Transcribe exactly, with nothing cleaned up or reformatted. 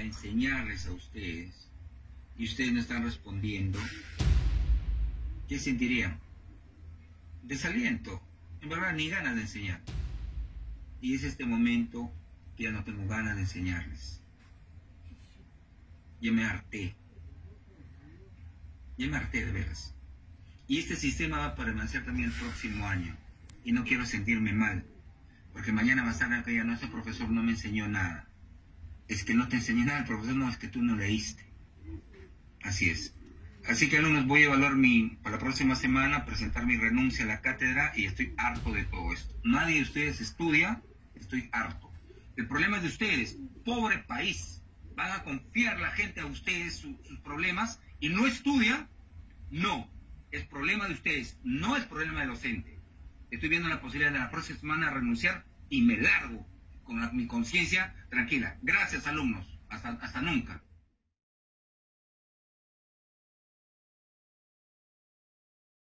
enseñarles a ustedes y ustedes no están respondiendo, ¿qué sentirían? Desaliento, en verdad ni ganas de enseñar. Y es este momento que ya no tengo ganas de enseñarles. Ya me harté. Ya me harté de veras. Y este sistema va a permanecer también el próximo año. Y no quiero sentirme mal, porque mañana va a estar acá ya no, ese profesor no me enseñó nada. Es que no te enseñé nada, el profesor no, es que tú no leíste. Así es. Así que alumnos, voy a evaluar mi, para la próxima semana, presentar mi renuncia a la cátedra y estoy harto de todo esto. Nadie de ustedes estudia, estoy harto. El problema es de ustedes, pobre país. Van a confiar la gente a ustedes su, sus problemas y no estudian. No, es problema de ustedes, no es problema del docente. Estoy viendo la posibilidad de la próxima semana renunciar y me largo con la, mi conciencia tranquila. Gracias, alumnos. Hasta, hasta nunca.